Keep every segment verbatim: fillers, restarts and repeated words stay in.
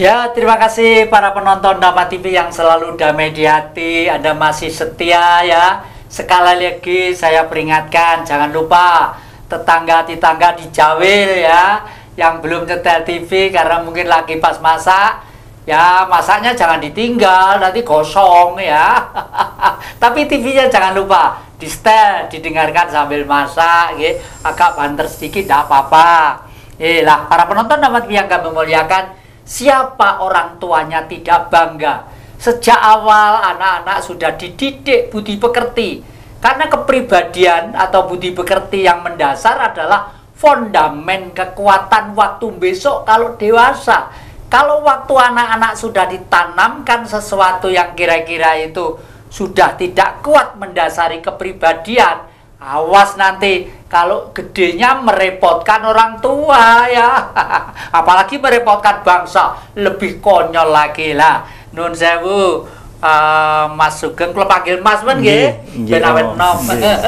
Ya, terima kasih para penonton Dhamma T V yang selalu damai di hati. Anda masih setia ya. Sekali lagi saya peringatkan, jangan lupa tetangga-tetangga dijawil ya, yang belum nyetel T V karena mungkin lagi pas masak. Ya, masaknya jangan ditinggal, nanti gosong ya. Tapi T V-nya jangan lupa di setel, didengarkan sambil masak, ya. Agak banter sedikit, tidak apa-apa. Eh lah, para penonton Dhamma T V yang kami muliakan, siapa orang tuanya tidak bangga? Sejak awal anak-anak sudah dididik budi pekerti. Karena kepribadian atau budi pekerti yang mendasar adalah fondamen kekuatan waktu besok kalau dewasa. Kalau waktu anak-anak sudah ditanamkan sesuatu yang kira-kira itu sudah tidak kuat mendasari kepribadian, awas nanti kalau gedenya merepotkan orang tua ya. Apalagi merepotkan bangsa, lebih konyol lagi lah. Nun sewu, uh, Mas Sugeng, kalau panggil Mas kan nggih, ben awet nom.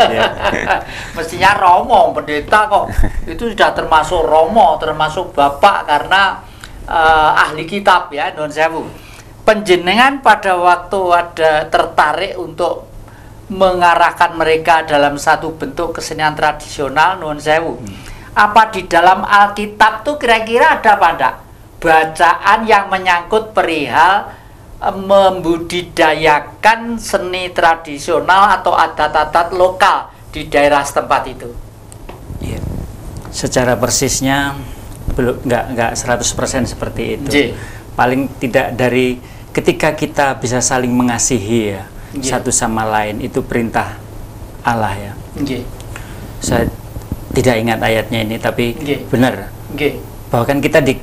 Mestinya Romo, pendeta kok. Itu sudah termasuk Romo, termasuk Bapak karena uh, ahli kitab ya, nun sewu. Penjenengan pada waktu ada tertarik untuk mengarahkan mereka dalam satu bentuk kesenian tradisional, nun sewu. Hmm. Apa di dalam Alkitab tuh kira-kira ada apa enggak? Bacaan yang menyangkut perihal e, membudidayakan seni tradisional atau adat-adat lokal di daerah setempat itu. Ya. Secara persisnya belum enggak enggak seratus persen seperti itu. J. Paling tidak dari ketika kita bisa saling mengasihi ya. Okay. Satu sama lain, itu perintah Allah ya. Okay. Saya tidak ingat ayatnya ini, tapi okay. benar. Okay. Bahwa kan kita di,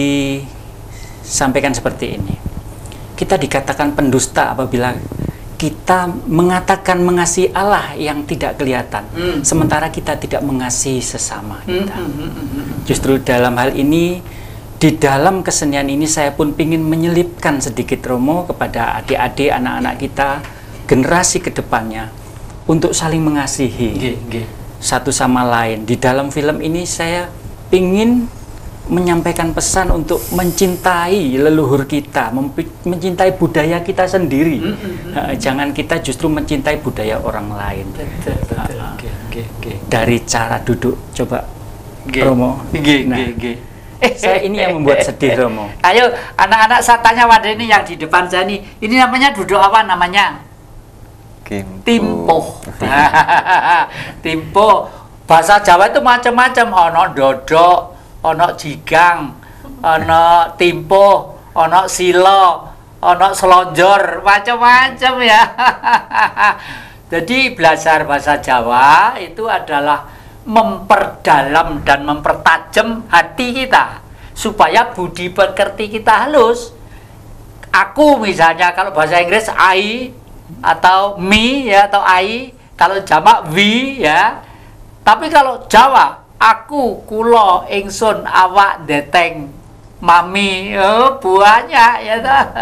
disampaikan seperti ini. Kita dikatakan pendusta apabila kita mengatakan mengasihi Allah yang tidak kelihatan, mm. sementara kita tidak mengasihi sesama kita. Mm -hmm. Justru dalam hal ini, di dalam kesenian ini saya pun ingin menyelipkan sedikit Romo kepada adik-adik, anak-anak kita, generasi kedepannya untuk saling mengasihi G, G. satu sama lain. Di dalam film ini saya ingin menyampaikan pesan untuk mencintai leluhur kita, mencintai budaya kita sendiri. Mm -hmm. Jangan kita justru mencintai budaya orang lain. Betul, betul. Uh, G, G, G. Dari cara duduk, coba G. Romo. G, nah, G, G. Eh, saya ini yang membuat sedih, Romo. Ayo, anak-anak saya tanya wadah ini yang di depan saya ini. Ini namanya duduk apa namanya? Timpo. Timpo. Timpo. Bahasa Jawa itu macam-macam. Ono dodok, ono jigang, ono timpo, ono silo, ono selonjor, macam-macam ya. Jadi belajar bahasa Jawa itu adalah memperdalam dan mempertajam hati kita supaya budi pekerti kita halus. Aku misalnya kalau bahasa Inggris I atau me ya, atau I, kalau jamak we ya. Tapi kalau Jawa aku, kulo, ingsun, awak, deteng, mami, oh banyak ya.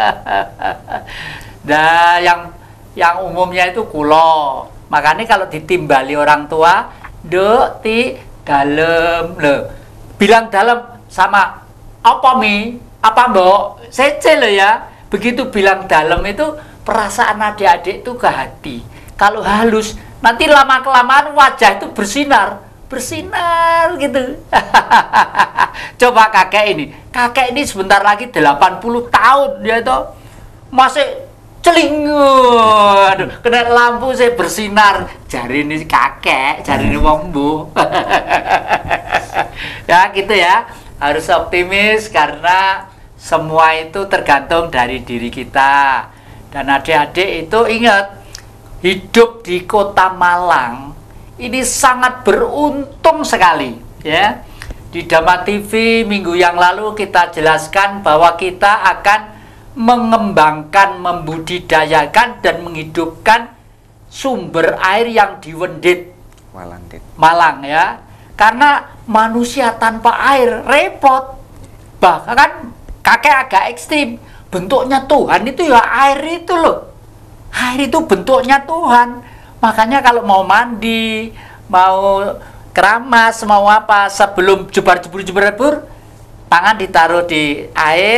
Nah, yang yang umumnya itu kulo. Makanya kalau ditimbali orang tua, dek ti dalam le, bilang dalam sama apa mi, apa mbok, sece lo ya. Begitu bilang dalam itu perasaan adik-adik itu ke hati. Kalau halus nanti lama kelamaan wajah itu bersinar, bersinar gitu. Coba kakek ini, kakek ini sebentar lagi delapan puluh tahun dia tuh masih celing, aduh, kena lampu saya bersinar. Jari ini kakek, jari ini wong bu. Ya gitu ya, harus optimis karena semua itu tergantung dari diri kita. Dan adik-adik itu ingat, hidup di kota Malang ini sangat beruntung sekali ya. Di Dhamma T V minggu yang lalu kita jelaskan bahwa kita akan mengembangkan, membudidayakan dan menghidupkan sumber air yang diwendit Malandit. Malang ya. Karena manusia tanpa air repot. Bahkan kakek agak ekstrim. Bentuknya Tuhan itu ya air itu loh. Air itu bentuknya Tuhan. Makanya kalau mau mandi, mau keramas, mau apa, sebelum jebar-jebur-jebur, tangan ditaruh di air,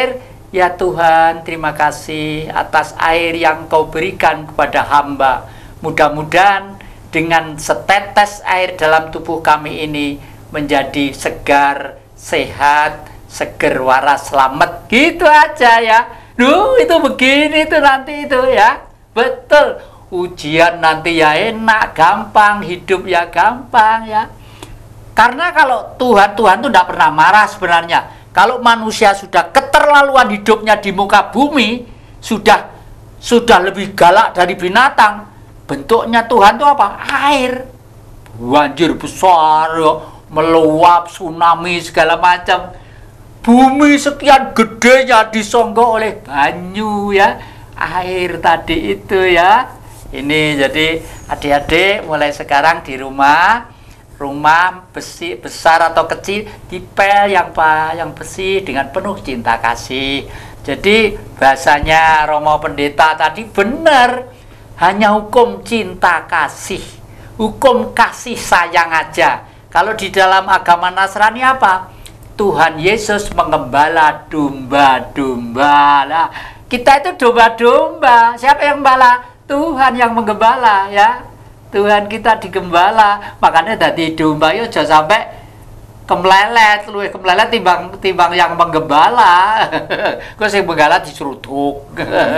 Ya Tuhan, terima kasih atas air yang Kau berikan kepada hamba. Mudah-mudahan dengan setetes air dalam tubuh kami ini menjadi segar, sehat, seger, waras, selamat. Gitu aja ya. Duh, itu begini itu nanti itu ya. Betul. Ujian nanti ya enak, gampang. Hidup ya gampang ya. Karena kalau Tuhan, Tuhan itu tidak pernah marah sebenarnya. Kalau manusia sudah keterlaluan hidupnya di muka bumi, sudah sudah lebih galak dari binatang. Bentuknya Tuhan itu apa? Air. Banjir besar, ya, meluap, tsunami, segala macam. Bumi sekian gedenya disonggo oleh banyu ya. Air tadi itu ya. Ini jadi adik-adik mulai sekarang di rumah, rumah besi besar atau kecil dipel yang yang besi dengan penuh cinta kasih. Jadi bahasanya Romo Pendeta tadi benar, hanya hukum cinta kasih, hukum kasih sayang aja. Kalau di dalam agama Nasrani apa? Tuhan Yesus mengembala domba-domba. Lah, kita itu domba-domba. Siapa yang gembala? Tuhan yang menggembala ya. Tuhan kita digembala, makanya dari domba yo aja sampai kemlelet, luwih kemlelet timbang timbang yang menggembala. Kok sing menggembala diseruduk.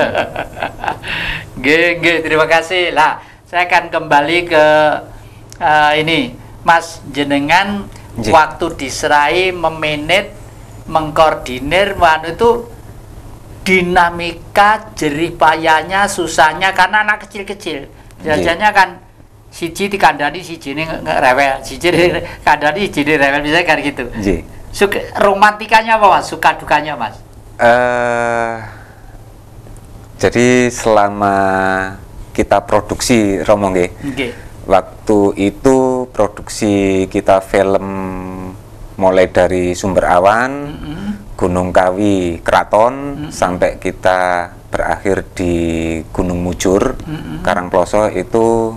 Nggih, nggih, terima kasih. Lah, saya akan kembali ke uh, ini, Mas jenengan J. waktu diserai memanage, mengkoordinir manu itu dinamika jerih payahnya, susahnya karena anak kecil-kecil. Biasanya kan siji dikandani siji ini rewel, siji dikandani siji rewel, misalnya kayak gitu. J. Suka, romantikanya apa Mas? Suka dukanya Mas? Uh, jadi selama kita produksi Romo nggih. Okay. Waktu itu produksi kita film mulai dari Sumber Awan, mm-hmm. Gunung Kawi, Keraton, mm-hmm. sampai kita berakhir di Gunung Mujur, mm-hmm. Karangploso itu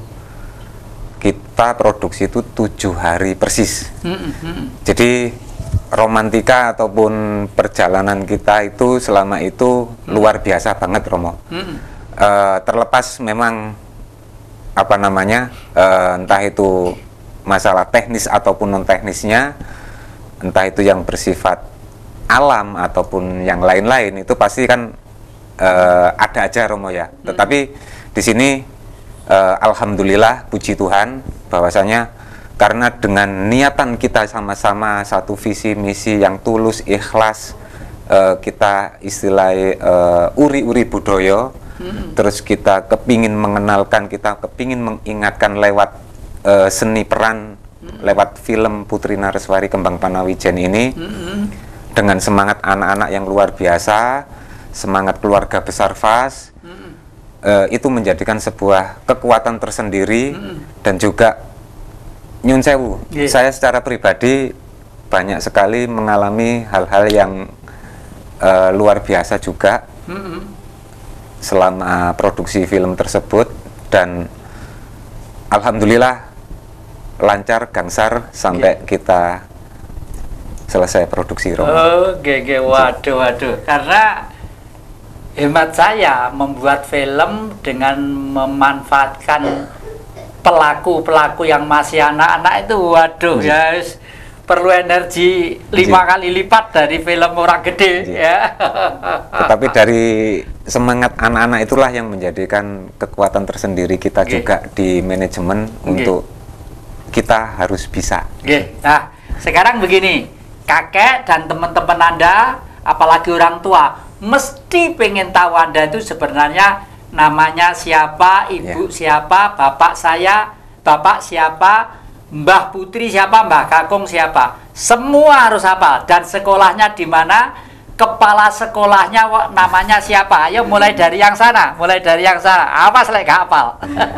kita produksi itu tujuh hari persis. Mm-hmm. Jadi romantika ataupun perjalanan kita itu selama itu mm-hmm. luar biasa banget Romo. Mm-hmm. uh, terlepas memang apa namanya uh, entah itu masalah teknis ataupun non teknisnya, entah itu yang bersifat alam ataupun yang lain-lain, itu pasti kan uh, ada aja Romo ya. Mm-hmm. Tetapi di sini Uh, Alhamdulillah, puji Tuhan, bahwasanya karena dengan niatan kita sama-sama satu visi misi yang tulus, ikhlas, uh, kita istilahnya uh, uri-uri budaya, hmm. terus kita kepingin mengenalkan, kita kepingin mengingatkan lewat uh, seni peran, hmm. lewat film Putri Nareswari Kembang Panawijen ini, hmm. dengan semangat anak-anak yang luar biasa, semangat keluarga besar F A S, hmm. Uh, itu menjadikan sebuah kekuatan tersendiri, mm. dan juga nyun sewu. Yeah. Saya secara pribadi banyak sekali mengalami hal-hal yang uh, luar biasa juga mm-hmm. selama produksi film tersebut, dan alhamdulillah lancar gangsar sampai yeah. kita selesai produksi Romo. Oh, gege, waduh, waduh. Karena hemat saya membuat film dengan memanfaatkan pelaku-pelaku yang masih anak-anak itu, waduh ya, perlu energi lima kali lipat dari film orang gede ya. Tetapi dari semangat anak-anak itulah yang menjadikan kekuatan tersendiri kita okay. juga di manajemen okay. untuk kita harus bisa. Okay. Nah, sekarang begini, kakek dan teman-teman Anda, apalagi orang tua, mesti pengen tahu Anda itu sebenarnya namanya siapa, ibu yeah. siapa, bapak saya, bapak siapa, Mbah Putri siapa, Mbah Kakung siapa. Semua harus hafal, dan sekolahnya di mana, kepala sekolahnya namanya siapa. Ayo mulai dari yang sana, mulai dari yang sana. Awas lek gak hafal.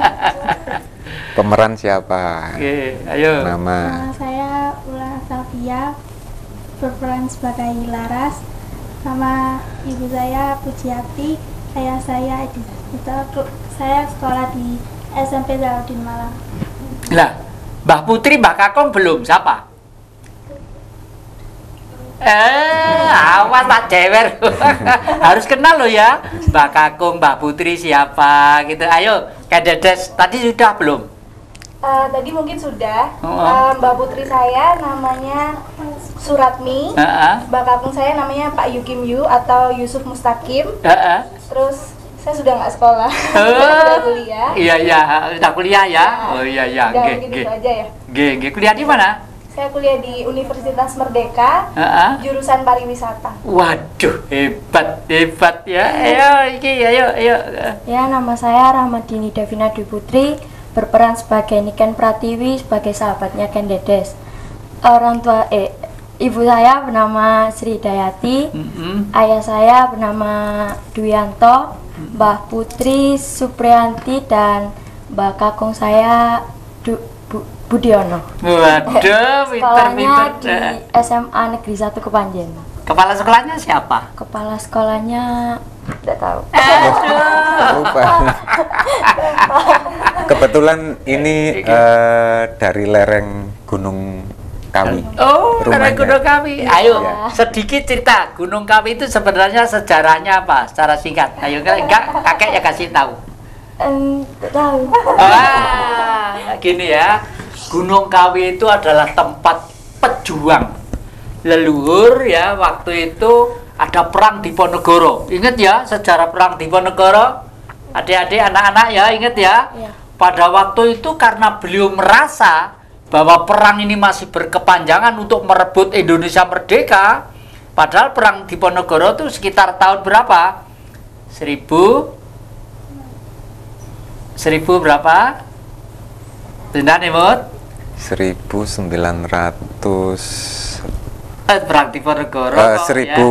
Pemeran siapa? Oke, ayo. Nama. Nama saya Ula Safia, berperan sebagai Laras. Nama ibu saya Pujiati, ayah saya Edi. Saya sekolah di S M P Zalaudin Malang. Lah, Mbah Putri, Mbah Kakung belum, siapa? Eh, awas Pak Jewer. Harus kenal loh ya. Mbak Kakung, Mbak Putri siapa gitu. Ayo, Kak Dedes, tadi sudah belum? Uh, tadi mungkin sudah. Oh. Uh, Mbak Putri saya namanya Suratmi. Uh-uh. Mbak Kakung saya namanya Pak Yukim Yu atau Yusuf Mustaqim. Uh-uh. Terus saya sudah nggak sekolah, Oh. sudah kuliah. Iya, iya, sudah kuliah ya. Oh iya, iya. Udah G, mungkin G. itu aja ya. G, G. Kuliah di mana? Saya kuliah di Universitas Merdeka, Uh-uh. jurusan pariwisata. Waduh, hebat, hebat ya. Ayo, iki, ayo, ayo. Ya, nama saya Rahmadini Davina Dwi Putri, berperan sebagai Niken Pratiwi sebagai sahabatnya Ken Dedes. Orang tua eh ibu saya bernama Sri Dayati, Mm-mm. ayah saya bernama Dwianto, Mbah Putri Supriyanti dan Mbak Kakung saya Du, Bu, Budiono. Waduh, Sekolahnya di pinter-pinter. S M A Negeri satu Kepanjen. Kepala sekolahnya siapa? Kepala sekolahnya tidak tahu. Aduh. Lupa. Kebetulan ini eh, dari lereng Gunung Kawi. Oh, karena Rumahnya. Gunung Kawi. Ayo, Ya. sedikit cerita Gunung Kawi itu sebenarnya sejarahnya apa? Secara singkat. Ayo, enggak kakek ya kasih tahu. Em, tidak tahu. Wah, gini ya. Gunung Kawi itu adalah tempat pejuang leluhur ya. Waktu itu ada perang Diponegoro. Ingat ya sejarah perang Diponegoro? Adik-adik, anak-anak ya, ingat ya. Iya. Pada waktu itu karena beliau merasa bahwa perang ini masih berkepanjangan untuk merebut Indonesia merdeka. Padahal perang Diponegoro itu sekitar tahun berapa? Seribu Seribu berapa? Tunda nih, Mut? seribu sembilan ratus Eh, perang Diponegoro eh, kok, seribu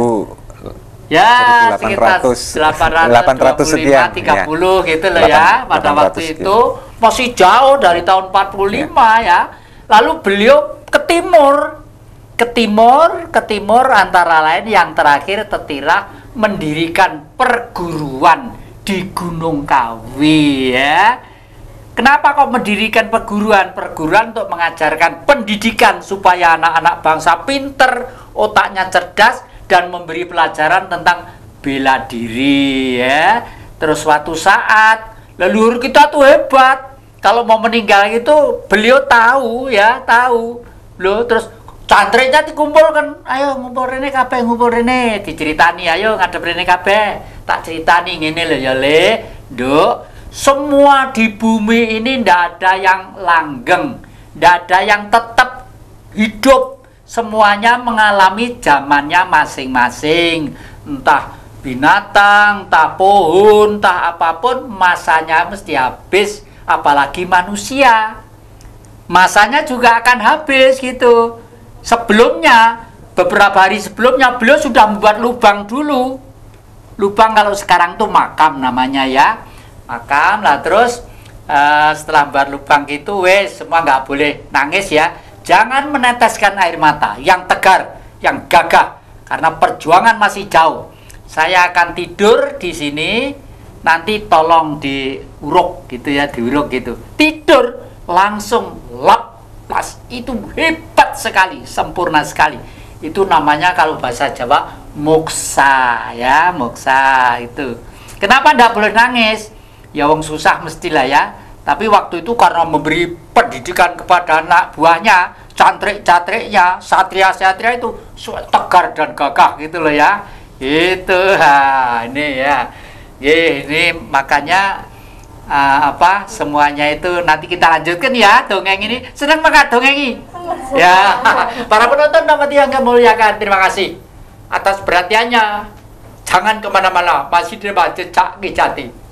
ya, ya seribu delapan ratus delapan ratus sekian, tiga puluh ya. gitu loh ya. Pada delapan ratus waktu sekian. itu masih jauh dari tahun empat puluh lima ya. Lalu beliau ke timur, ke timur, ke timur antara lain yang terakhir Tetira mendirikan perguruan di Gunung Kawi ya. Kenapa kok mendirikan perguruan? Perguruan untuk mengajarkan pendidikan supaya anak-anak bangsa pinter, otaknya cerdas, dan memberi pelajaran tentang bela diri ya. Terus suatu saat leluhur kita tuh hebat. Kalau mau meninggal itu beliau tahu ya, tahu. Loh, terus santrinya dikumpulkan, ayo ngumpul rene kabeh, ngumpul rene, diceritani, ayo ngadep rene kabeh. Tak ceritani ngene lho ya, Le. Nduk, semua di bumi ini ndak ada yang langgeng, ndak ada yang tetap hidup. Semuanya mengalami zamannya masing-masing. Entah binatang, entah pohon, entah apapun, masanya mesti habis. Apalagi manusia, masanya juga akan habis gitu. Sebelumnya, beberapa hari sebelumnya beliau sudah membuat lubang dulu. Lubang kalau sekarang tuh makam namanya ya. Makam lah, terus uh, setelah buat lubang gitu, wes semua nggak boleh nangis ya. Jangan meneteskan air mata, yang tegar, yang gagah, karena perjuangan masih jauh. Saya akan tidur di sini, nanti tolong diuruk gitu ya, diuruk gitu. Tidur langsung lepas, itu hebat sekali, sempurna sekali. Itu namanya kalau bahasa Jawa moksa ya, moksa itu. Kenapa ndak boleh nangis? Ya wong susah mestilah ya. Tapi waktu itu karena memberi pendidikan kepada anak buahnya, cantrik-cantriknya, satria-satria itu tegar dan gagah gitu loh ya. Itu ha, ini ya. Ini makanya uh, apa semuanya itu nanti kita lanjutkan ya dongeng ini. Senang banget dongengi. Ya, para penonton dapat yang muliakan, terima kasih atas perhatiannya. Jangan kemana-mana, masih di Jejak Jati.